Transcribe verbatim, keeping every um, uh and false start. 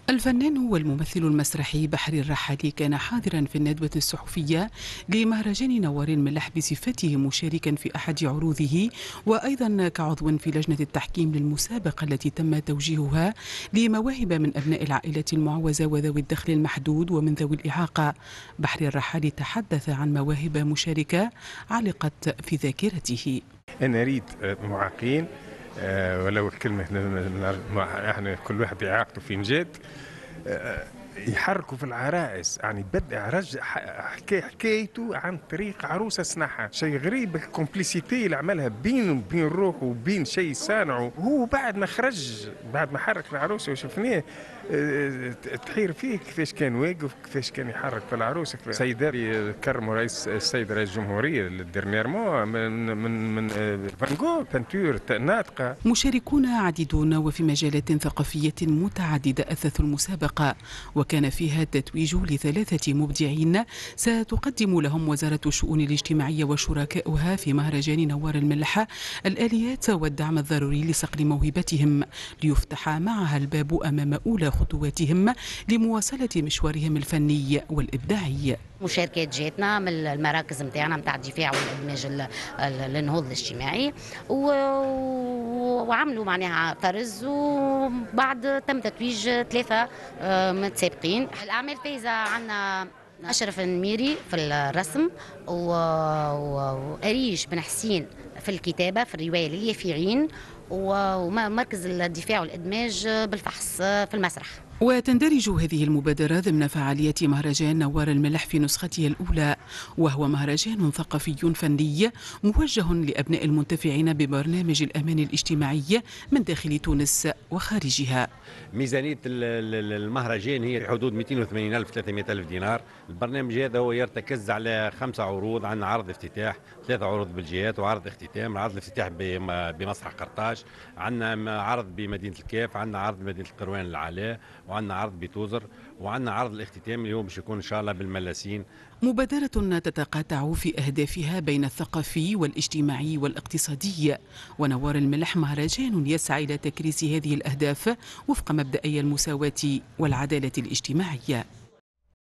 الفنان والممثل المسرحي بحري الرحالي كان حاضرا في الندوة الصحفية لمهرجان نوار الملح بصفته مشاركا في أحد عروضه، وأيضا كعضو في لجنة التحكيم للمسابقة التي تم توجيهها لمواهب من أبناء العائلة المعوزة وذوي الدخل المحدود ومن ذوي الإعاقة. بحري الرحالي تحدث عن مواهب مشاركة علقت في ذاكرته. أنا أريد معاقين، أه ولو الكلمة يعني كل واحد إعاقته في مجال أه يحركوا في العرائس، يعني بدأ رجع حكي حكايته عن طريق عروسة صنعها، شيء غريب الكومبليسيتي اللي عملها بينه وبين روحه وبين شيء صانعه. هو بعد ما خرج، بعد ما حرك العروسة وشفناه أه تحير فيه كيفاش كان واقف، كيفاش كان يحرك في العروسة. سيدات كرموا رئيس السيد رئيس الجمهورية ديرنييرمون من من من فان جوغ بانتور ناطقة. مشاركون عديدون وفي مجالات ثقافية متعددة أثثوا المسابقة، وكان فيها التتويج لثلاثة مبدعين ستقدم لهم وزارة الشؤون الاجتماعية وشركائها في مهرجان نوار الملح الآليات والدعم الضروري لصقل موهبتهم، ليفتح معها الباب أمام أولى خطواتهم لمواصلة مشوارهم الفني والإبداعي. مشاركات جاتنا من المراكز نتاعنا نتاع الدفاع والادماج للنهوض الاجتماعي، وعملوا معناها طرز، وبعد تم تتويج ثلاثه متسابقين. الاعمال فايزه عندنا أشرف النميري في الرسم، وأريج بن حسين في الكتابة في الرواية لليافعين، ومركز الدفاع والإدماج بالفحص في المسرح. وتندرج هذه المبادرة ضمن فعاليات مهرجان نوار الملح في نسخته الأولى، وهو مهرجان ثقافي فني موجه لأبناء المنتفعين ببرنامج الأمان الاجتماعي من داخل تونس وخارجها. ميزانية المهرجان هي حدود مئتين وثمانين ألف ثلاثمئة ألف دينار. البرنامج هذا هو يرتكز على خمسة عروض. عندنا عرض افتتاح، ثلاثة عروض بالجهات، وعرض اختتام. عرض الافتتاح بمسرح قرطاج، عندنا عرض بمدينة الكاف، عندنا عرض بمدينة القروان العلاء، وعندنا عرض بتوزر، وعندنا عرض الاختتام اليوم باش يكون ان شاء الله بالملاسين. مبادرة تتقاطع في أهدافها بين الثقافي والاجتماعي والاقتصادي، ونوار الملح مهرجان يسعى إلى تكريس هذه الأهداف وفق مبدأي المساواة والعدالة الاجتماعية.